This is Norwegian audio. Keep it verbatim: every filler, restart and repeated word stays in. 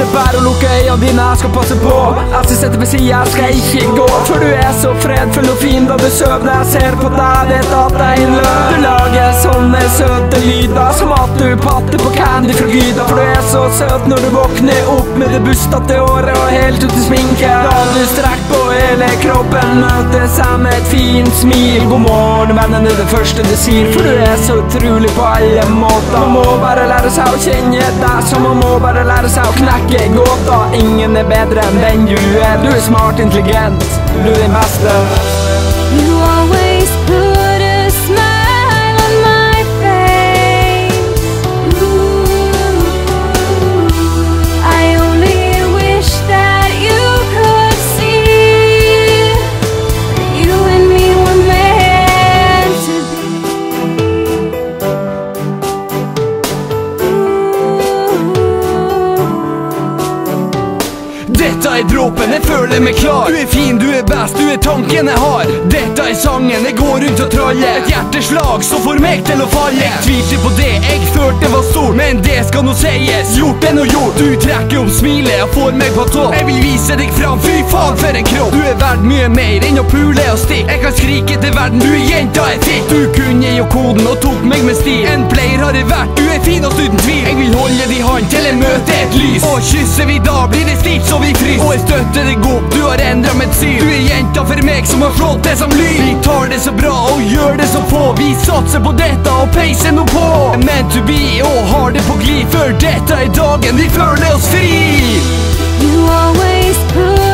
Det er bare å lukke øynene dine, jeg skal passe på at du sitter ved siden, jeg skal ikke gå. For du er så fredfull og fin da du søvner. Jeg ser på deg, vet at det er en løgn. Du lager sånne søte lyder, som at du patter på candy fra Gyda. For du er så søt når du våkner opp med det bustete håret og helt uten sminke. Da du strekker på hele kroppen, møter seg med et fint smil. God morgen, vennen, er det første du sier. For du er så utrolig på alle måter. Man må bare lære seg å kjenne deg, så man må bare lære seg å knekke gåta. Ingen er bedre enn den du er. Du er smart, intelligent, du er den beste. You always put a smile on my face. Ooh, I only wish that you could see that you and me were meant to be. Dette er dråpen, jeg føler meg klar. Du er fin, du er best, du er tanken jeg har. Dette er sangen, jeg går rundt og traller. Et hjerteslag så får meg til å falle. Jeg tvilte på det, jeg følte var stort, men det skal nå sies. Gjort er nå gjort. Du trekker opp smilet og får meg på topp. Jeg vil vise deg fram, fy faen for en kropp. Du er verdt mye mer enn å pule og stikke. Jeg kan skrike til verden, du er jenta er fitt. Du kunne jo koden og tok meg med stil. En player har jeg vært, du er finest uten tvil. Jeg vil holde din hånd til jeg møter et lys. Og kysser vi da, blir det slitt så vi frys. Og jeg støtter deg opp, du har endret mitt syn. Du er jenta for meg som har flått det som lyd. Vi tar det så bra og gjør det så få. Vi satser på dette og peiser nå på. Meant to be og har det på glid. For dette er dagen vi føler oss fri. You always put